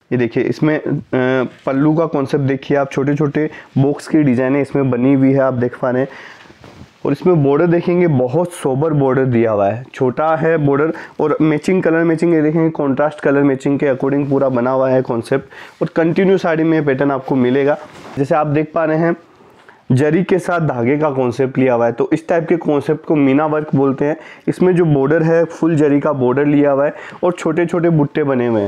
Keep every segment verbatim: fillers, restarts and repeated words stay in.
ये देखिए इसमें पल्लू का कॉन्सेप्ट देखिए आप, छोटे छोटे बॉक्स की डिजाइने इसमें बनी हुई है, आप देख पा रहे हैं। और इसमें बॉर्डर देखेंगे बहुत सोबर बॉर्डर दिया हुआ है, छोटा है बॉर्डर और मैचिंग कलर मैचिंग ये देखेंगे कॉन्ट्रास्ट कलर मैचिंग के अकॉर्डिंग पूरा बना हुआ है कॉन्सेप्ट। और कंटिन्यू साड़ी में पैटर्न आपको मिलेगा। जैसे आप देख पा रहे हैं जरी के साथ धागे का कॉन्सेप्ट लिया हुआ है, तो इस टाइप के कॉन्सेप्ट को मीना वर्क बोलते हैं। इसमें जो बॉर्डर है फुल जरी का बॉर्डर लिया हुआ है और छोटे छोटे बुट्टे बने हुए हैं।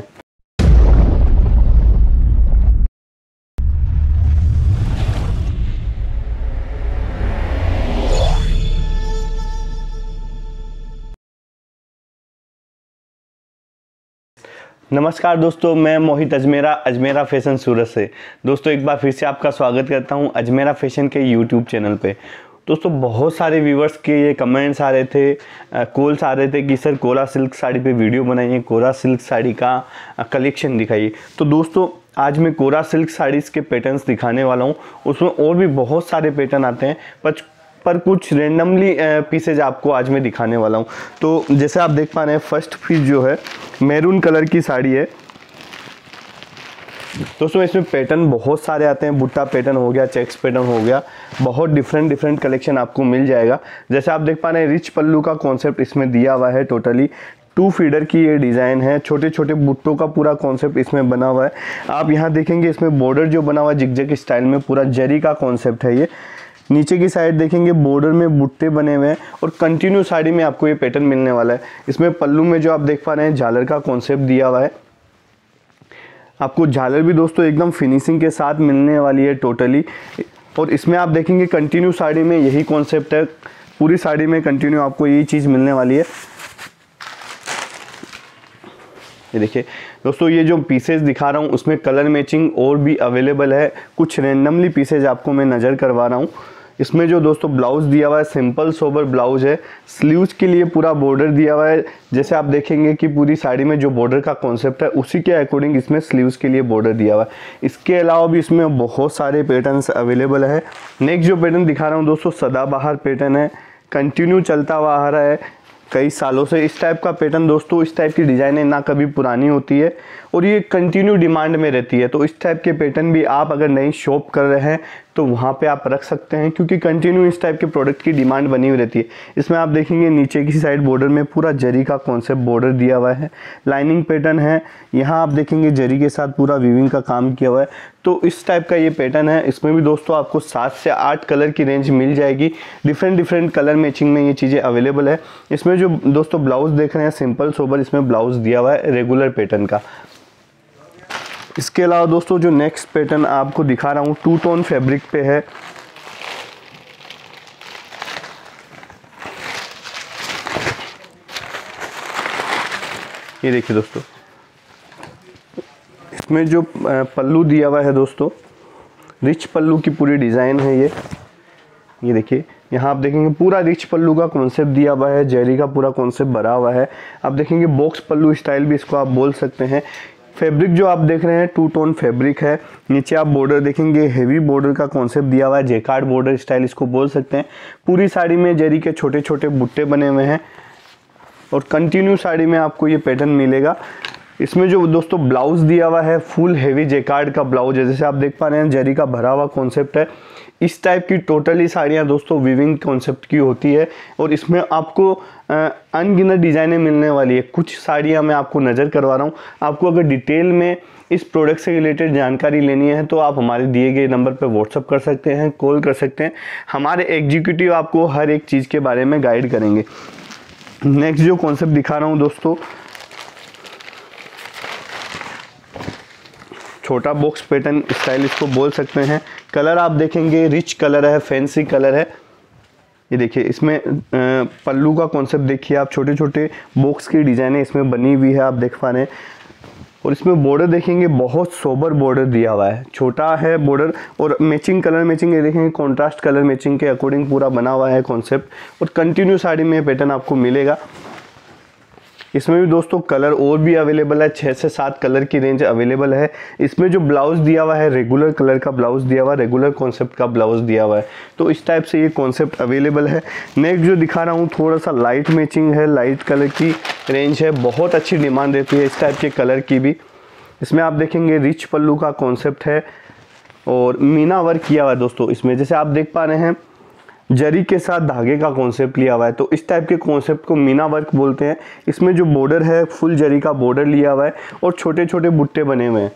नमस्कार दोस्तों, मैं मोहित अजमेरा अजमेरा फैशन सूरत से। दोस्तों एक बार फिर से आपका स्वागत करता हूं अजमेरा फैशन के यूट्यूब चैनल पे। दोस्तों बहुत सारे व्यूवर्स के ये कमेंट्स आ रहे थे, कॉल्स आ रहे थे कि सर कोरा सिल्क साड़ी पे वीडियो बनाइए, कोरा सिल्क साड़ी का कलेक्शन दिखाइए। तो दोस्तों आज मैं कोरा सिल्क साड़ीज़ के पैटर्न्स दिखाने वाला हूँ। उसमें और भी बहुत सारे पैटर्न आते हैं पर पर कुछ रेंडमली पीसेज आपको आज मैं दिखाने वाला हूँ। तो जैसे आप देख पा रहे हैं फर्स्ट पीस जो है मैरून कलर की साड़ी है। दोस्तों इसमें पैटर्न बहुत सारे आते हैं, बुट्टा पैटर्न हो गया, चेक्स पैटर्न हो गया, बहुत डिफरेंट डिफरेंट कलेक्शन आपको मिल जाएगा। जैसे आप देख पा रहे हैं रिच पल्लू का कॉन्सेप्ट इसमें दिया हुआ है, टोटली टू फीडर की ये डिज़ाइन है, छोटे छोटे बुट्टों का पूरा कॉन्सेप्ट इसमें बना हुआ है। आप यहाँ देखेंगे इसमें बॉर्डर जो बना हुआ है जिग-जैग स्टाइल में, पूरा जरी का कॉन्सेप्ट है ये। नीचे की साइड देखेंगे बॉर्डर में बुट्टे बने हुए हैं और कंटिन्यू साड़ी में आपको ये पैटर्न मिलने वाला है। इसमें पल्लू में जो आप देख पा रहे हैं झालर का कॉन्सेप्ट दिया हुआ है। आपको झालर भी दोस्तों एकदम फिनिशिंग के साथ मिलने वाली है टोटली। और इसमें आप देखेंगे कंटिन्यू साड़ी में यही कॉन्सेप्ट है, पूरी साड़ी में कंटिन्यू आपको यही चीज़ मिलने वाली है। ये देखिए दोस्तों ये जो पीसेज दिखा रहा हूँ उसमें कलर मैचिंग और भी अवेलेबल है। कुछ रैंडमली पीसेज आपको मैं नज़र करवा रहा हूँ। इसमें जो दोस्तों ब्लाउज दिया हुआ है सिंपल सोबर ब्लाउज है, स्लीव्स के लिए पूरा बॉर्डर दिया हुआ है। जैसे आप देखेंगे कि पूरी साड़ी में जो बॉर्डर का कॉन्सेप्ट है उसी के अकॉर्डिंग इसमें स्लीव्स के लिए बॉर्डर दिया हुआ है। इसके अलावा भी इसमें बहुत सारे पैटर्न्स अवेलेबल है। नेक्स्ट जो पैटर्न दिखा रहा हूँ दोस्तों सदाबहार पैटर्न है, कंटिन्यू चलता हुआ आ रहा है कई सालों से। इस टाइप का पैटर्न दोस्तों, इस टाइप की डिज़ाइनें ना कभी पुरानी होती है और ये कंटिन्यू डिमांड में रहती है। तो इस टाइप के पैटर्न भी आप अगर नई शॉप कर रहे हैं तो वहाँ पे आप रख सकते हैं, क्योंकि कंटिन्यू इस टाइप के प्रोडक्ट की डिमांड बनी हुई रहती है। इसमें आप देखेंगे नीचे की साइड बॉर्डर में पूरा जरी का कॉन्सेप्ट बॉर्डर दिया हुआ है, लाइनिंग पैटर्न है। यहाँ आप देखेंगे जरी के साथ पूरा वीविंग का काम किया हुआ है। तो इस टाइप का ये पैटर्न है। इसमें भी दोस्तों आपको सात से आठ कलर की रेंज मिल जाएगी, डिफरेंट डिफरेंट कलर मैचिंग में ये चीज़ें अवेलेबल है। इसमें जो दोस्तों ब्लाउज देख रहे हैं सिंपल सोबर, इसमें ब्लाउज दिया हुआ है रेगुलर पैटर्न का। इसके अलावा दोस्तों जो नेक्स्ट पैटर्न आपको दिखा रहा हूँ टू टोन फैब्रिक पे है। ये देखिए दोस्तों इसमें जो पल्लू दिया हुआ है दोस्तों, रिच पल्लू की पूरी डिज़ाइन है ये। ये देखिए यहाँ आप देखेंगे पूरा रिच पल्लू का कॉन्सेप्ट दिया हुआ है, जेरी का पूरा कॉन्सेप्ट भरा हुआ है। आप देखेंगे बॉक्स पल्लू स्टाइल भी इसको आप बोल सकते हैं। फैब्रिक जो आप देख रहे हैं टू टोन फैब्रिक है। नीचे आप बॉर्डर देखेंगे हेवी बॉर्डर का कॉन्सेप्ट दिया हुआ है, जेकार्ड बॉर्डर स्टाइल इसको बोल सकते हैं। पूरी साड़ी में जरी के छोटे छोटे बुट्टे बने हुए हैं और कंटिन्यू साड़ी में आपको ये पैटर्न मिलेगा। इसमें जो दोस्तों ब्लाउज दिया हुआ है फुल हेवी जेकार्ड का ब्लाउज है। जैसे आप देख पा रहे हैं जरी का भरा हुआ कॉन्सेप्ट है। इस टाइप की टोटली साड़ियाँ दोस्तों विविंग कॉन्सेप्ट की होती है और इसमें आपको अनगिनत डिज़ाइनें मिलने वाली है। कुछ साड़ियाँ मैं आपको नज़र करवा रहा हूँ। आपको अगर डिटेल में इस प्रोडक्ट से रिलेटेड जानकारी लेनी है तो आप हमारे दिए गए नंबर पर व्हाट्सअप कर सकते हैं, कॉल कर सकते हैं। हमारे एग्जीक्यूटिव आपको हर एक चीज़ के बारे में गाइड करेंगे। नेक्स्ट जो कॉन्सेप्ट दिखा रहा हूँ दोस्तों, छोटा बॉक्स पैटर्न स्टाइल इसको बोल सकते हैं। कलर आप देखेंगे रिच कलर है, फैंसी कलर है। ये देखिए इसमें पल्लू का कॉन्सेप्ट देखिए आप, छोटे छोटे बॉक्स की डिज़ाइनें इसमें बनी हुई है, आप देख पा रहे हैं। और इसमें बॉर्डर देखेंगे बहुत सोबर बॉर्डर दिया हुआ है, छोटा है बॉर्डर और मैचिंग कलर मैचिंग ये देखेंगे कॉन्ट्रास्ट कलर मैचिंग के अकॉर्डिंग पूरा बना हुआ है कॉन्सेप्ट। और कंटिन्यू साड़ी में पैटर्न आपको मिलेगा। इसमें भी दोस्तों कलर और भी अवेलेबल है, छः से सात कलर की रेंज अवेलेबल है। इसमें जो ब्लाउज दिया हुआ है रेगुलर कलर का ब्लाउज दिया हुआ है, रेगुलर कॉन्सेप्ट का ब्लाउज दिया हुआ है। तो इस टाइप से ये कॉन्सेप्ट अवेलेबल है। नेक्स्ट जो दिखा रहा हूँ थोड़ा सा लाइट मैचिंग है, लाइट कलर की रेंज है, बहुत अच्छी डिमांड रहती है इस टाइप के कलर की भी। इसमें आप देखेंगे रिच पल्लू का कॉन्सेप्ट है और मीना वर्क किया हुआ है दोस्तों। इसमें जैसे आप देख पा रहे हैं जरी के साथ धागे का कॉन्सेप्ट लिया हुआ है, तो इस टाइप के कॉन्सेप्ट को मीना वर्क बोलते हैं। इसमें जो बॉर्डर है फुल जरी का बॉर्डर लिया हुआ है और छोटे छोटे बुट्टे बने हुए हैं।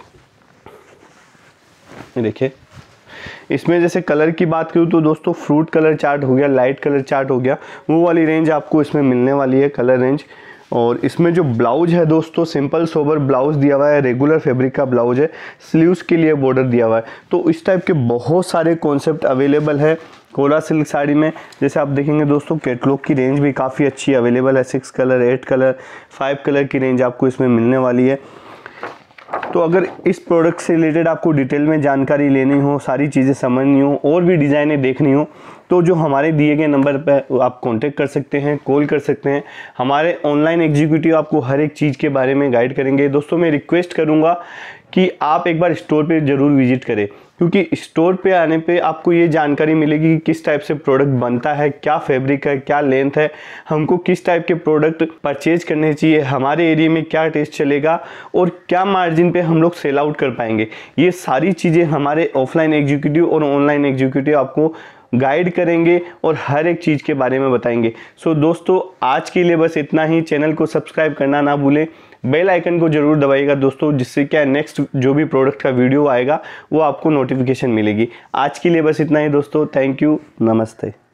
ये देखिए, इसमें जैसे कलर की बात करूँ तो दोस्तों फ्रूट कलर चार्ट हो गया, लाइट कलर चार्ट हो गया, वो वाली रेंज आपको इसमें मिलने वाली है, कलर रेंज। और इसमें जो ब्लाउज है दोस्तों सिंपल सोबर ब्लाउज दिया हुआ है, रेगुलर फैब्रिक का ब्लाउज है, स्लीव्स के लिए बॉर्डर दिया हुआ है। तो इस टाइप के बहुत सारे कॉन्सेप्ट अवेलेबल है कोरा सिल्क साड़ी में। जैसे आप देखेंगे दोस्तों कैटलॉग की रेंज भी काफ़ी अच्छी अवेलेबल है, six colour, eight colour, five colour की रेंज आपको इसमें मिलने वाली है। तो अगर इस प्रोडक्ट से रिलेटेड आपको डिटेल में जानकारी लेनी हो, सारी चीज़ें समझनी हो और भी डिज़ाइनें देखनी हो, तो जो हमारे दिए गए नंबर पर आप कांटेक्ट कर सकते हैं, कॉल कर सकते हैं। हमारे ऑनलाइन एग्जीक्यूटिव आपको हर एक चीज़ के बारे में गाइड करेंगे। दोस्तों मैं रिक्वेस्ट करूंगा कि आप एक बार स्टोर पे ज़रूर विजिट करें, क्योंकि स्टोर पे आने पे आपको ये जानकारी मिलेगी कि किस टाइप से प्रोडक्ट बनता है, क्या फैब्रिक है, क्या लेंथ है, हमको किस टाइप के प्रोडक्ट परचेज करने चाहिए, हमारे एरिया में क्या टेस्ट चलेगा और क्या मार्जिन पे हम लोग सेल आउट कर पाएंगे। ये सारी चीज़ें हमारे ऑफलाइन एग्जीक्यूटिव और ऑनलाइन एग्जीक्यूटिव आपको गाइड करेंगे और हर एक चीज़ के बारे में बताएंगे। सो दोस्तों आज के लिए बस इतना ही। चैनल को सब्सक्राइब करना ना भूलें, बेल आइकन को जरूर दबाइएगा दोस्तों, जिससे क्या नेक्स्ट जो भी प्रोडक्ट का वीडियो आएगा वो आपको नोटिफिकेशन मिलेगी। आज के लिए बस इतना ही दोस्तों, थैंक यू, नमस्ते।